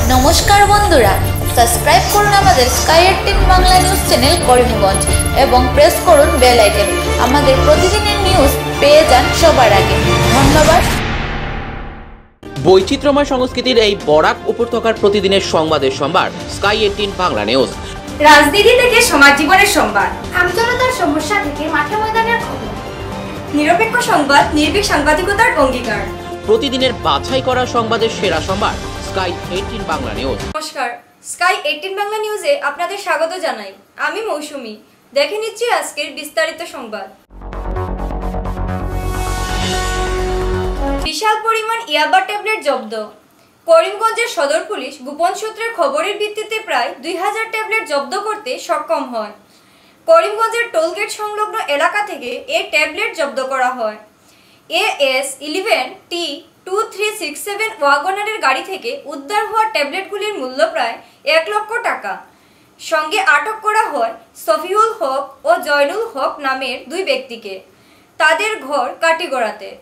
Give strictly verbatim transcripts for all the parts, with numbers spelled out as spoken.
নমস্কার বন্ধুরা, সাবস্ক্রাইব করুন আমাদের sky eighteen Bangla news channel Karimganj এবং প্রেস করুন বেল আইকন। আমাদের প্রতিদিনের নিউজ পেয়ে যান সবার আগে। ধন্যবাদ। বৈচিত্র্যময় সংস্কৃতির এই বরাক উপত্যকার প্রতিদিনের সংবাদের সম্ভার স্কাই এইটিন বাংলা নিউজ। রাজনীতি থেকে সমাজ জীবনের সংবাদ, আমজনতার সমস্যা থেকে মাঠে ময়দানের খবর, নিরপেক্ষ সংবাদ, নির্ভীক সাংবাদিকতার অঙ্গীকার। প্রতিদিনের বাছাই করা সংবাদের সেরা সম্ভার স্কাই এইটিন বাংলা নিউজ। নমস্কার, স্কাই এইটিন বাংলা নিউজে আপনাদের স্বাগত জানাই। আমি মৌসুমী। দেখে নিচ্ছি আজকের বিস্তারিত সংবাদ। বিশাল পরিমাণ ইয়াবা ট্যাবলেট জব্দ। করিমগঞ্জের সদর পুলিশ গোপন সূত্রের খবরের ভিত্তিতে প্রায় দুই হাজার ট্যাবলেট জব্দ করতে সক্ষম হয়। করিমগঞ্জের টোলগেট সংলগ্ন এলাকা থেকে এই ট্যাবলেট জব্দ করা হয়। A S eleven T two three six seven ওয়াগনারের গাড়ি থেকে উদ্ধার হওয়া ট্যাবলেটগুলির মূল্য প্রায় এক লক্ষ টাকা। সঙ্গে আটক করা হয় সফিউল হক ও জয়নুল হক নামের দুই ব্যক্তিকে, তাদের ঘর কাটিগড়াতে।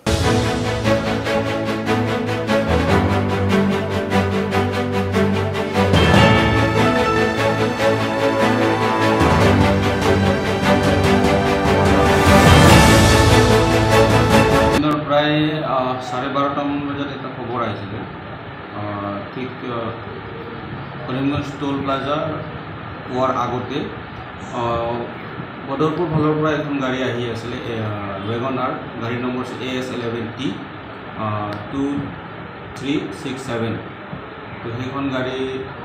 প্রায় সাড়ে বারোটামান বাজার একটা খবর আইছিল, ঠিক করিমগঞ্জ টোল প্লাজা পোৱাৰ আগতে বদৰপুৰ ফালৰ পৰা এখন গাড়ী আহি আছিলে, ৱেগনাৰ, গাড়ী নম্বৰ A S eleven T two three six seven. তো সেইখন গাড়ী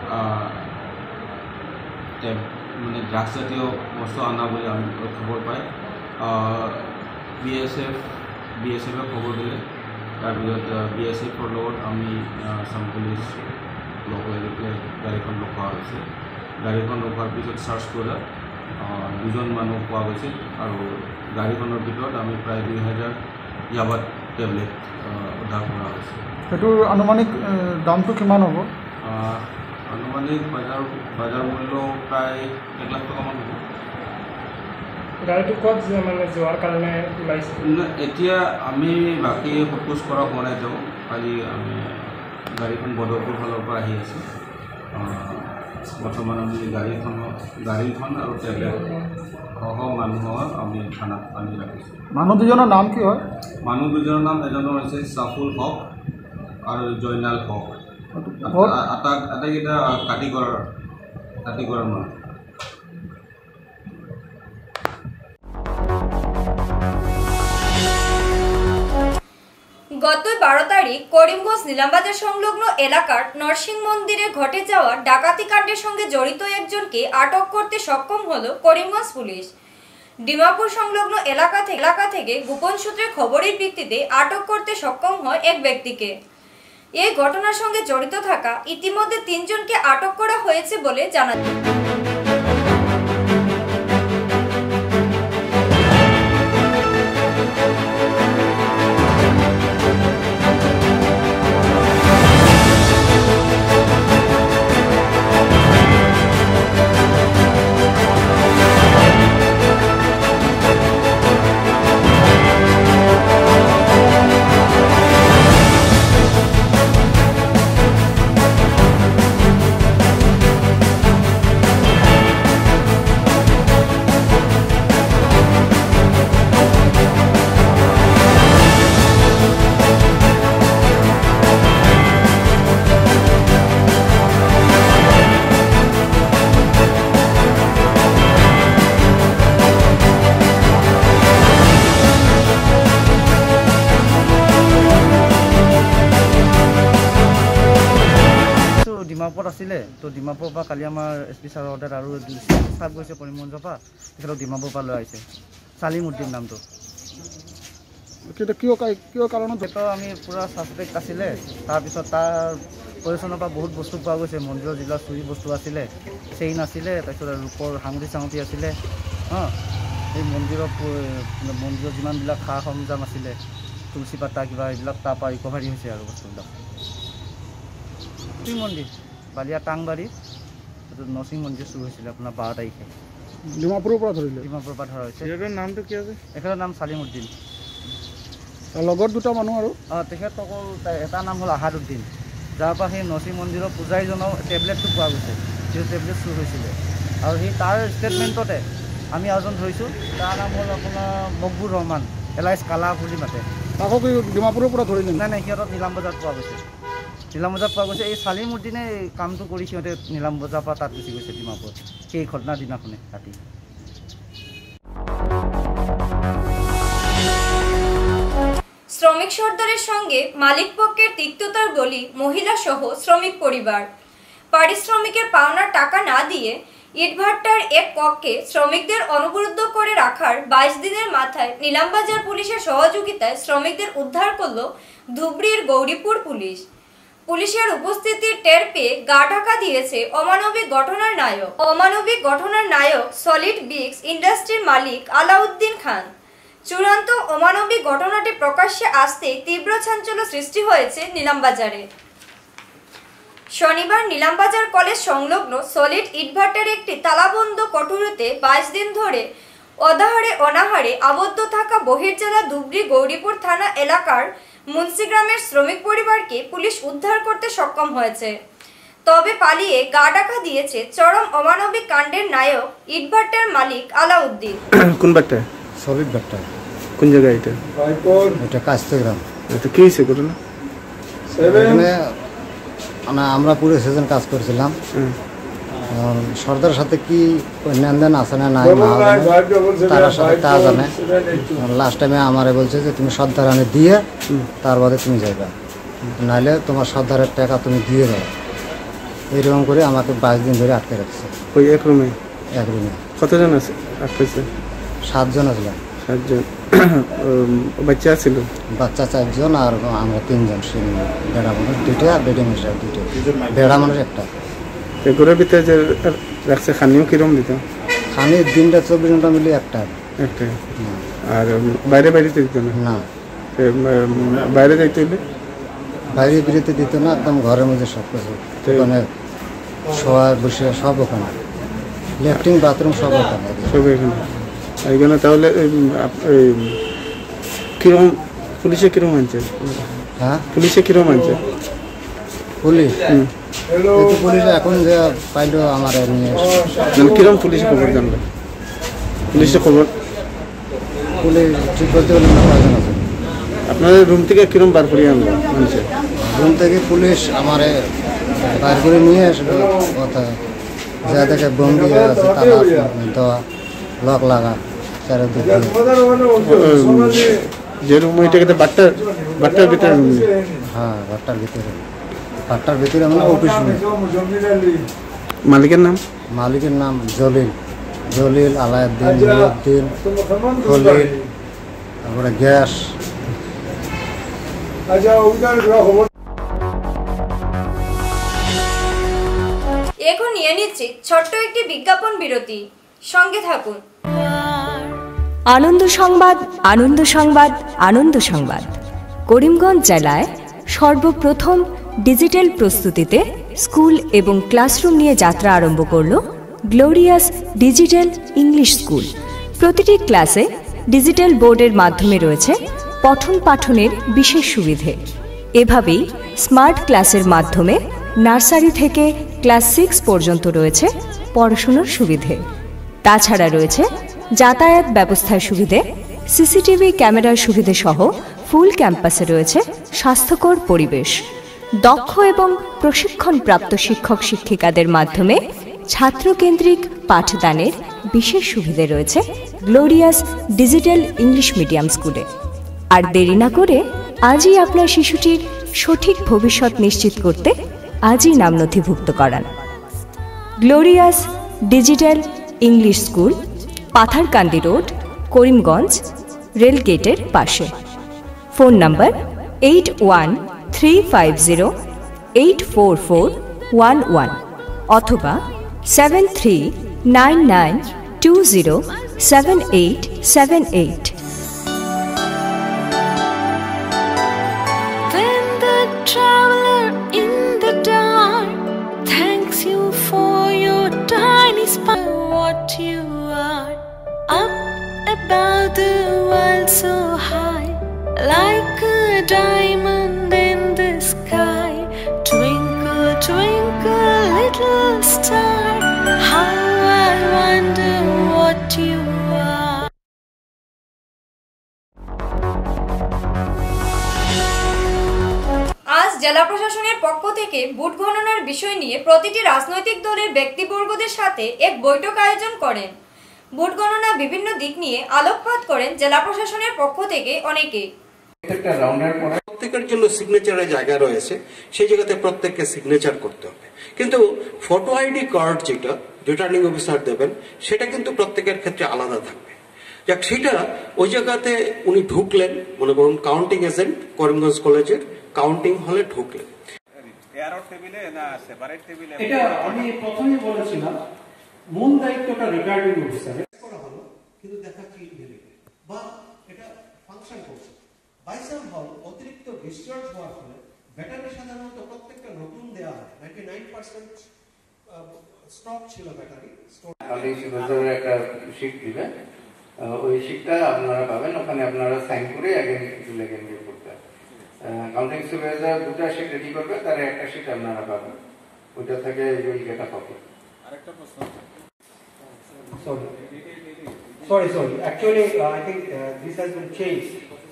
মানে ড্ৰাগছ জাতীয় বস্তু অনা বুলি আমি খবৰ পাই B S F B S এফে খবৰ দিলে। তাৰপিছত বি এছ এফৰ লগত আমি আসাম পুলিচ লগ লাগি পেলাই গাড়ীখন ৰখোৱা হৈছে। গাড়ীখন ৰখোৱাৰ পিছত চাৰ্চ কৰা দুজন মানুহ পোৱা গৈছিল আৰু গাড়ীখনৰ ভিতৰত আমি প্ৰায় দুই হাজাৰ ইয়াবা টেবলেট উদ্ধাৰ কৰা হৈছে। সেইটোৰ আনুমানিক দামটো কিমান হ'ব? আনুমানিক বজাৰ বজাৰ মূল্য প্ৰায় এক লাখ টকামান হ'ব। গাড়ীটো ক'ত মানে যোৱাৰ কাৰণে ওলাইছে? এতিয়া আমি বাকী ফ'কাছ কৰা হোৱা নাই, যাওঁ খালি আমি গাড়ীখন বদৰপুৰ ফালৰ পৰা আহি আছোঁ। বৰ্তমান আমি গাড়ীখন গাড়ীখন আৰু টেবলেট সহ মানুহৰ আমি থানাত আনি ৰাখিছোঁ। মানুহ দুজনৰ নাম কি হয়? মানুহ দুজনৰ নাম এজনৰ হৈছে ছাফুল হক আৰু জয়নাল হক। আটা আটাইকেইটা কাটিগড়াৰ কাটিগড়াৰ মানুহ। গত বারো তারিখ করিমগঞ্জ নিলামবাজার সংলগ্ন এলাকার নরসিং মন্দিরে ঘটে যাওয়া ডাকাতি কাণ্ডের সঙ্গে জড়িত একজনকে আটক করতে সক্ষম হলো করিমগঞ্জ পুলিশ। ডিমাপুর সংলগ্ন এলাকা থেকে এলাকা থেকে গোপন সূত্রে খবরের ভিত্তিতে আটক করতে সক্ষম হয় এক ব্যক্তিকে। এই ঘটনার সঙ্গে জড়িত থাকা ইতিমধ্যে তিনজনকে আটক করা হয়েছে বলে জানা যায়। ডিমাপুৰত আছিলে, তো ডিমাপুৰৰ পৰা কালি আমাৰ এছ পি ছাৰৰ অৰ্ডাৰ আৰু ষ্টাফ গৈছে কৰিমগঞ্জৰ পৰা, তেখেতক ডিমাপুৰৰ পৰা লৈ আহিছে। চালিম উদ্দিন নামটো। কিয় কিয় কাৰণত? তেখেত আমি পূৰা ছাছপেক্ট আছিলে। তাৰপিছত তাৰ পজিশ্যনৰ পৰা বহুত বস্তু পোৱা গৈছে। মন্দিৰৰ যিবিলাক চুৰি বস্তু আছিলে, চেইন আছিলে, তাৰপিছত ৰূপৰ সাঙুঠি চাঙুঠি আছিলে। অঁ, এই মন্দিৰৰ মন্দিৰৰ যিমানবিলাক সা সৰঞ্জাম আছিলে, তুলসী পাতা কিবা এইবিলাক তাৰ পৰা ৰিকভাৰী হৈছে আৰু বস্তুবিলাক। নৰসিং মন্দিৰ বালিয়া টাংবাৰী, এইটো নৰসিং মন্দিৰ চুৰ হৈছিলে আপোনাৰ বাৰ তাৰিখে। ডিমাপুৰৰ পৰা ধৰিলে? ডিমাপুৰৰ পৰা ধৰা হৈছে। তেখেতৰ নামটো কি আছে? তেখেতৰ নাম চালিম উদ্দিন। লগত দুটা মানুহ আৰু? অঁ, তেখেতসকল এটা নাম হ'ল আহাদ উদ্দিন, যাৰ পৰা সেই নচি মন্দিৰৰ পূজাৰীজনৰ টেবলেটটো পোৱা গৈছে, যিটো টেবলেট চুৰ হৈছিলে। আৰু সেই তাৰ ষ্টেটমেণ্টতে আমি এজন ধৰিছোঁ, তাৰ নাম হ'ল আপোনাৰ মকবুৰ ৰহমান, এলাইচ কালা বুলি মাতে। তাকো কি ডিমাপুৰৰ পৰা ধৰিলে? নাই নাই, সিহঁতক নিলাম বজাৰত পোৱা গৈছে, নিলাম বজাৰত পোৱা গৈছে। এই চালিমুদ্দিনে এই কামটো কৰি সিহঁতে নিলাম বজাৰৰ পৰা তাত গুচি গৈছে ডিমাপুৰত, সেই ঘটনাৰ দিনাখনে ৰাতি। শ্রমিক সর্দারের সঙ্গে মালিক পক্ষের তিক্ততার বলি মহিলা সহ শ্রমিক পরিবার। পারিশ্রমিকের পাওনার টাকা না দিয়ে ইটভাটার এক কক্ষে শ্রমিকদের অনুবরুদ্ধ করে রাখার বাইশ দিনের মাথায় নিলামবাজার পুলিশের সহযোগিতায় শ্রমিকদের উদ্ধার করল ধুবড়ীর গৌরীপুর পুলিশ। পুলিশের উপস্থিতির টের পেয়ে গা ঢাকা দিয়েছে অমানবিক ঘটনার নায়ক অমানবিক ঘটনার নায়ক সলিড ব্রিক্স ইন্ডাস্ট্রির মালিক আলাউদ্দিন খান। চূড়ান্ত অমানবিক ঘটনাটি প্রকাশ্যে আসতে তীব্র চাঞ্চল্য সৃষ্টি হয়েছে নিলামবাজারে। শনিবার নিলামবাজার কলেজ সংলগ্ন সলিড ইটভাটার একটি তালাবন্ধ কোঠরিতে বাইশ দিন ধরে অনাহারে অনাহারে আবদ্ধ থাকা বহির্জেলা ধুবড়ী গৌরীপুর থানা এলাকার মুন্সিগ্রামের শ্রমিক পরিবারকে পুলিশ উদ্ধার করতে সক্ষম হয়েছে। তবে পালিয়ে গা ঢাকা দিয়েছে চরম অমানবিক কাণ্ডের নায়ক ইটভাটার মালিক আলাউদ্দিন। কোন বাট্টা? সলিড বাট্টা। কোন জায়গায় এটা? এটা কাস্তেগ্রাম। এটা কি হয়েছে ঘটনা? এখানে মানে আমরা পুরো সিজন কাজ করছিলাম, সর্দার সাথে কি লেনদেন আছে না নাই তার সাথে তা জানে। লাস্ট টাইমে আমারে বলছে যে তুমি সর্দার আনে দিয়ে তার বাদে তুমি যাইবা, নাইলে তোমার সর্দারের টাকা তুমি দিয়ে দাও। এইরকম করে আমাকে বাইশ দিন ধরে আটকে রাখছে। ওই এক রুমে? এক রুমে। কতজন আছে আটকেছে? সাতজন আসলাম। সাতজন। বাচ্চা ছিল? বাচ্চা চারজন আর আমরা তিনজন। বেড়া মানুষ দুইটা আর বেডে মানুষ দুইটা। বেড়া মানুষ একটা। ঘরের ভিতরে যে রাখছে খানিও কিরম দিত? খানি দিনটা চব্বিশ ঘন্টা মিলে একটা একটা। আর বাইরে বাইরে দিত না? না। বাইরে যাইতে হইলে? বাইরে বেরোতে দিত না, একদম ঘরের মধ্যে সব কিছু। ওখানে শোয়া বসে সব ওখানে, ল্যাট্রিন বাথরুম সব ওখানে। সব এখানে এইখানে। তাহলে কিরম পুলিশে কিরম আনছে? হ্যাঁ, পুলিশে কিরম আনছে? পুলিশ পুলিশ এখন যে পাইলো আমার নিয়ে কিরম পুলিশে খবর জানবে? পুলিশে খবর পুলিশ ঠিক বলতে হলে কয়জন আছে? আপনাদের রুম থেকে কিরম বার করিয়ে আনলো আনছে? রুম থেকে পুলিশ আমারে বার করে নিয়ে আসলো, কথা যা দেখে বন্দি আছে তালা দেওয়া, লক লাগা চারিদিকে। যে রুম ওইটাকে বাট্টার বাট্টার ভিতরে রুম? হ্যাঁ, বাট্টার ভিতরে। বাট্টার ভিতরে মানে অফিস রুম। মালিকের নাম? মালিকের নাম জলিল। জলিল, আলাউদ্দিন, নুরুদ্দিন, খলিল, তারপরে গ্যাস। এখন নিয়ে নিচ্ছি ছোট্ট একটি বিজ্ঞাপন বিরতি, সঙ্গে থাকুন। আনন্দ সংবাদ, আনন্দ সংবাদ, আনন্দ সংবাদ। করিমগঞ্জ জেলায় সর্বপ্রথম ডিজিটাল প্রস্তুতিতে স্কুল এবং ক্লাসরুম নিয়ে যাত্রা আরম্ভ করল গ্লোরিয়াস ডিজিটাল ইংলিশ স্কুল। প্রতিটি ক্লাসে ডিজিটাল বোর্ডের মাধ্যমে রয়েছে পঠন পাঠনের বিশেষ সুবিধে। এভাবেই স্মার্ট ক্লাসের মাধ্যমে নার্সারি থেকে ক্লাস সিক্স পর্যন্ত রয়েছে পড়াশোনার সুবিধে। তাছাড়া রয়েছে যাতায়াত ব্যবস্থার সুবিধে, সিসিটিভি ক্যামেরার সুবিধে সহ ফুল ক্যাম্পাসে রয়েছে স্বাস্থ্যকর পরিবেশ। দক্ষ এবং প্রশিক্ষণপ্রাপ্ত শিক্ষক শিক্ষিকাদের মাধ্যমে ছাত্রকেন্দ্রিক পাঠদানের বিশেষ সুবিধে রয়েছে গ্লোরিয়াস ডিজিটাল ইংলিশ মিডিয়াম স্কুলে। আর দেরি না করে আজই আপনার শিশুটির সঠিক ভবিষ্যৎ নিশ্চিত করতে আজই নাম নথিভুক্ত করান। Glorious digital English school, Patharkandi road, Karimganj, রেলগেটের পাশে। Phone number eight one three five zero eight four four one one অথবা seven three nine nine two zero seven eight seven eight. Then the traveler in the dark thanks you for your tiny spark. What you are, up above the world so high, like a diamond in the sky. little star. How I wonder what you are. আজ জেলা প্রশাসনের পক্ষ থেকে vote গণনার বিষয় নিয়ে প্রতিটি রাজনৈতিক দলের ব্যক্তিবর্গদের সাথে এক বৈঠক আয়োজন করেন। ভোট গণনা বিভিন্ন দিক নিয়ে আলোকপাত করেন জেলা প্রশাসনের পক্ষ থেকে অনেকে। প্রত্যেকটা রাউন্ডের পরে প্রত্যেকের জন্য সিগনেচারের জায়গা রয়েছে, সেই জায়গাতে প্রত্যেককে সিগনেচার করতে হবে। কিন্তু ফটো আইডি কার্ড যেটা রিটার্নিং অফিসার দেবেন সেটা কিন্তু প্রত্যেকের ক্ষেত্রে আলাদা থাকবে। যাক, সেটা ওই জায়গাতে উনি ঢুকলেন, মনে করুন কাউন্টিং এজেন্ট করিমগঞ্জ কলেজের কাউন্টিং হলে ঢুকলেন। এটা আমি প্রথমেই বলেছিলাম, মূল দায়িত্বটা রিটার্নিং অফিসারের করা হলো, কিন্তু দেখা কি বা এটা ফাংশন করছে। বাইসাম হল অতিরিক্ত ডিসচার্জ হওয়ার ফলে ব্যাটারি সাধারণত প্রত্যেকটা নতুন দেওয়া হয়। নাইনটি নাইন পার্সেন্ট স্টক ছিল ব্যাটারি। একটা শিট দিবেন, ওই শিটটা আপনারা পাবেন, ওখানে আপনারা সাইন করে আগে কিছু লেগে নিয়ে করতে হবে। কাউন্টিং সুপারভাইজার দুটা শিট রেডি করবে, তার একটা শিট আপনারা পাবেন, ওইটা থেকে ওই ডেটা পাবেন। আরেকটা প্রশ্ন, sorry sorry sorry actually I think this has been changed.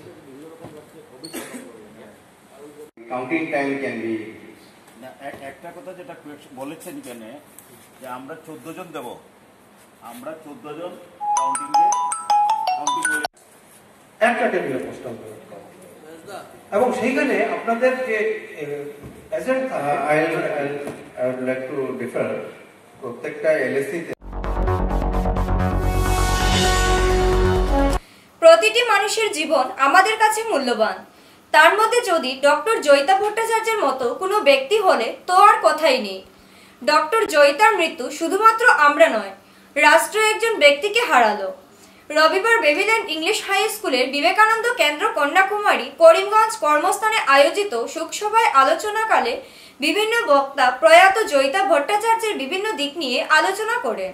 Counting time can be, একটা কথা যেটা বলেছেন কেন যে আমরা চোদ্দ জন দেব, আমরা চোদ্দ জন কাউন্টিং কাউন্টিং একটা টেবিলে পোস্টাল এবং সেইখানে আপনাদের যে agent I I would like to differ, প্রত্যেকটা এলএসসি প্রতিটি মানুষের জীবন আমাদের কাছে মূল্যবান। তার মধ্যে যদি ডক্টর জয়িতা ভট্টাচার্যের মতো কোনো ব্যক্তি হলে তো আর কথাই নেই। ডক্টর জয়িতার মৃত্যু শুধুমাত্র আমরা নয়, রাষ্ট্র একজন ব্যক্তিকে হারালো। রবিবার বেবিল্যান্ড ইংলিশ হাই স্কুলের বিবেকানন্দ কেন্দ্র কন্যাকুমারী করিমগঞ্জ কর্মস্থানে আয়োজিত শোকসভায় আলোচনাকালে বিভিন্ন বক্তা প্রয়াত জয়িতা ভট্টাচার্যের বিভিন্ন দিক নিয়ে আলোচনা করেন।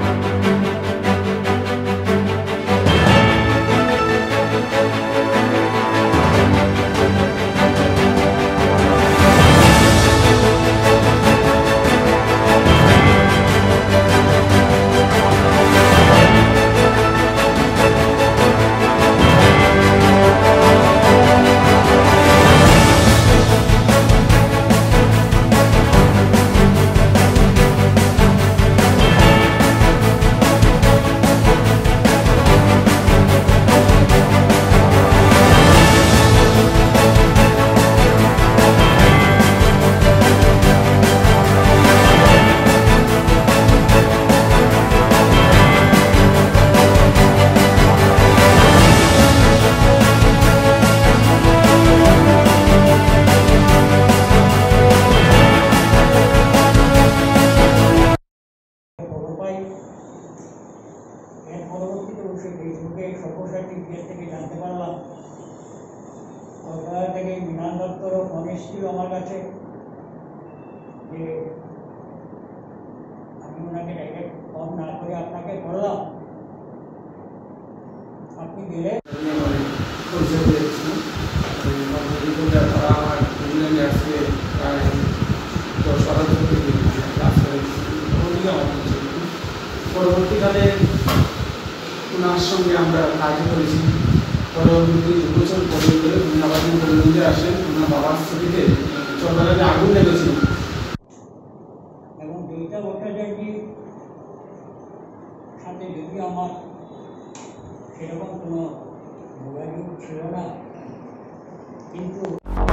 আমার কাছে যে আমি ওনাকে ডাইরেক্ট ফোন না করে আপনাকে বললাম, আপনি গেলে পরবর্তীকালে ওনার সঙ্গে আমরা কাজ করেছি। পরবর্তী দু বছর পরে উনি আবার করিমগঞ্জে আসেন, ওনার বাবার ছবিতে চরকালে আগুন লেগেছিল এবং জয়িতা ভট্টাচার্যের সাথে যদি আমার সেরকম কোনো যোগাযোগ ছিল না, কিন্তু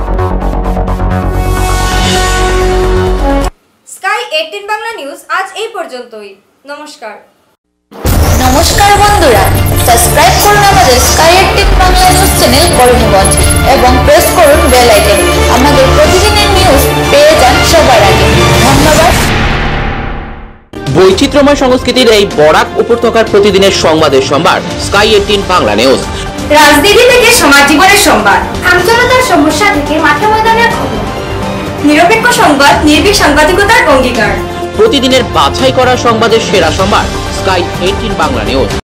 স্কাই এইটিন বাংলা নিউজ আজ এই পর্যন্তই। নমস্কার। নমস্কার বন্ধুরা, সাবস্ক্রাইব করুন আমাদের sky eighteen Bangla news channel Karimganj এবং প্রেস করুন বেল আইকন। আমাদের প্রতিদিনের নিউজ পেয়ে যান সবার আগে। ধন্যবাদ। বৈচিত্র্যময় সংস্কৃতির এই বরাক উপত্যকার প্রতিদিনের সংবাদের সম্ভার স্কাই এইটিন বাংলা নিউজ। রাজনীতি থেকে সমাজ জীবনের সংবাদ, আমজনতার সমস্যা থেকে মাঠে ময়দানের খবর, নিরপেক্ষ সংবাদ, নির্ভীক সাংবাদিকতার অঙ্গীকার। প্রতিদিনের বাছাই করা সংবাদের সেরা সম্ভার স্কাই এইটিন বাংলা নিউজ।